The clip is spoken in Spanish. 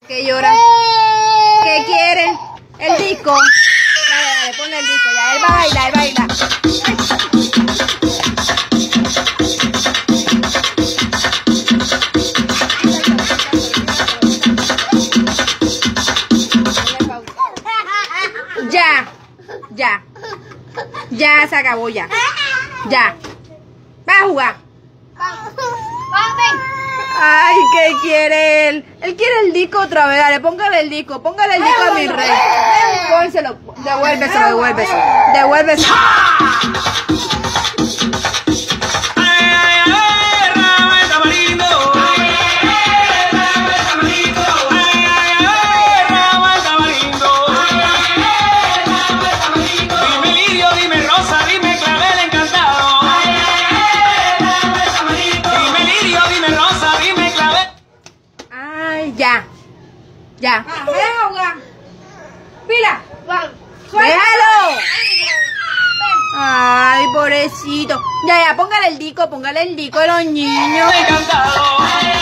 ¿Qué llora? ¿Qué quiere? El disco. Dale, dale, ponle el disco ya. Él va a bailar, él va a bailar. Ya se acabó ya. Ya. Va a jugar. Ay, ¿qué quiere él? Él quiere el disco otra vez. Dale, póngale el disco a mi rey. Pónselo, devuélveselo. Devuélveselo. Ya. Deja jugar. Pila. Déjalo. Ay, pobrecito. Ya, póngale el disco a los niños.